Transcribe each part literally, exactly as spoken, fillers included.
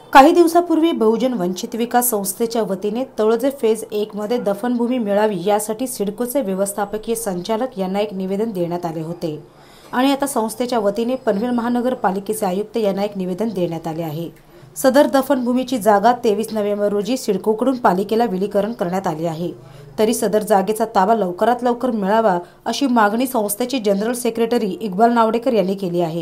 काही दिवसापूर्वी बहुजन वंचित विकास संस्थेच्या वतीने तळोजे फेज एक मध्ये दफनभूमी मिळावी यासाठी सिडकोचे व्यवस्थापकीय संचालक यांना एक निवेदन देण्यात आले होते आणि आता संस्थेच्या वतीने पनवेल महानगरपालिकेचे आयुक्त यांना एक निवेदन देण्यात आले आहे। सदर दफनभूमीची जागा तेवीस नोव्हेंबर रोजी सिडकोकडून पालिकेला विलीकरण करण्यात आली आहे, तरी सदर जागेचा ताबा लवकरात लवकर मिळावा अशी मागणी संस्थेचे जनरल सेक्रेटरी इक्बाल नावडेकर यांनी केली आहे।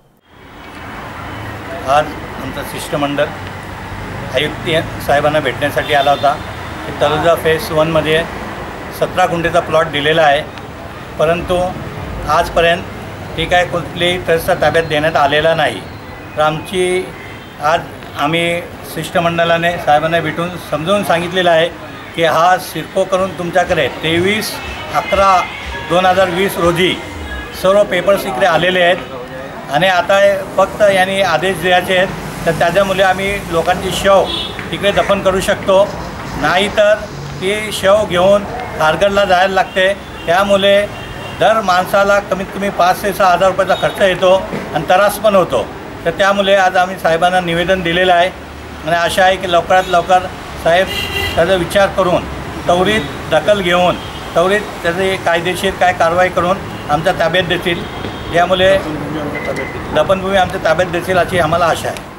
आज आमचा शिष्टमंडळ आयुक्त साहेबांना भेटण्यासाठी आला होता। तळोजा फेस वनमध्ये सतरा गुंठेचा प्लॉट दिलेला आहे, परंतु आजपर्यंत ती काय कुठल्याही ट्रस्टच्या ताब्यात देण्यात आलेला नाही। तर आमची आज आम्ही शिष्टमंडळाने साहेबांना भेटून समजावून सांगितलेलं आहे की हा सिडको करून तुमच्याकडे तेवीस अकरा दोन हजार वीस रोजी सर्व पेपर्स इकडे आलेले आहेत आणि आता फक्त यांनी आदेश द्यायचे आहेत, तर त्याच्यामुळे आम्ही लोकांची शव तिकडे दफन करू शकतो, नाहीतर ती शव घेऊन खारघरला जायला लागते। त्यामुळे दर माणसाला कमीत कमी पाच ते सहा हजार रुपयाचा खर्च येतो आणि त्रास पण होतो। तर त्यामुळे आज आम्ही साहेबांना निवेदन दिलेलं आहे आणि आशा आहे की लवकरात लवकर साहेब त्याचा विचार करून त्वरित दखल घेऊन त्वरित त्याची कायदेशीर काय कारवाई करून आमच्या ताब्यात देतील, यामुळे दफनभूमी आमच्या ताब्यात देतील अशी आम्हाला आशा आहे।